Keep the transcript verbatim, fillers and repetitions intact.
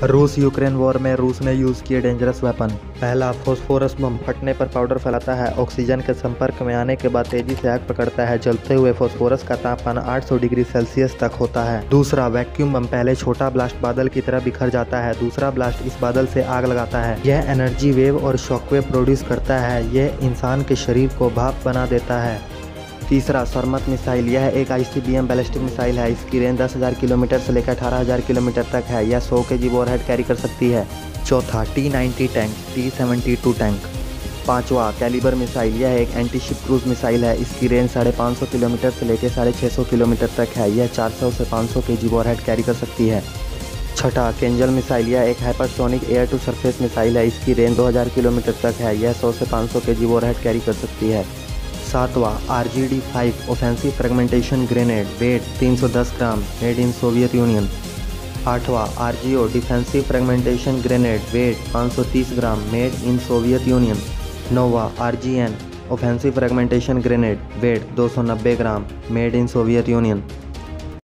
रूस Ukraine war में रूस ने यूज़ किए डेंजरस वेपन। पहला, फॉस्फोरस बम। फटने पर पाउडर फैलाता है, ऑक्सीजन के संपर्क में आने के बाद तेजी से आग पकड़ता है। जलते हुए फॉस्फोरस का तापमान आठ सौ डिग्री सेल्सियस तक होता है। दूसरा, वैक्यूम बम। पहले छोटा ब्लास्ट बादल की तरह बिखर जाता है, दूसरा ब्लास्ट इस बादल से आग लगाता है। यह एनर्जी वेव और शॉकवेव प्रोड्यूस करता है। यह इंसान के शरीर को भाप बना देता है। तीसरा, सरमत मिसाइल। यह एक आईसीबीएम बैलिस्टिक मिसाइल है। इसकी रेंज दस हज़ार किलोमीटर से लेकर अठारह हज़ार किलोमीटर तक है। यह सौ केजी वॉरहेड कैरी कर सकती है। चौथा, T ninety tank. T seventy two tank. पांचवा, कैलिबर मिसाइल। यह एक एंटी शिप क्रूज मिसाइल है। इसकी रेंज साढ़े पाँच सौ किलोमीटर से लेकर साढ़े छः सौ किलोमीटर तक है। यह चार सौ से पाँच सौ केजी वॉरहेड कैरी कर सकती है। छठा, केंजल मिसाइल। यह एक hypersonic air to surface missile है। इसकी रेंज दो हज़ार किलोमीटर तक है। यह सौ से पाँच सौ केजी वॉरहेड कैरी कर सकती है। सातवां, R G D five offensive fragmentation grenade. Weight तीन सौ दस gram, made in Soviet Union. आठवां, R G O defensive fragmentation grenade. Weight पाँच सौ तीस gram, made in Soviet Union. नौवां, R G N offensive fragmentation grenade. Weight दो सौ नब्बे gram, made in Soviet union.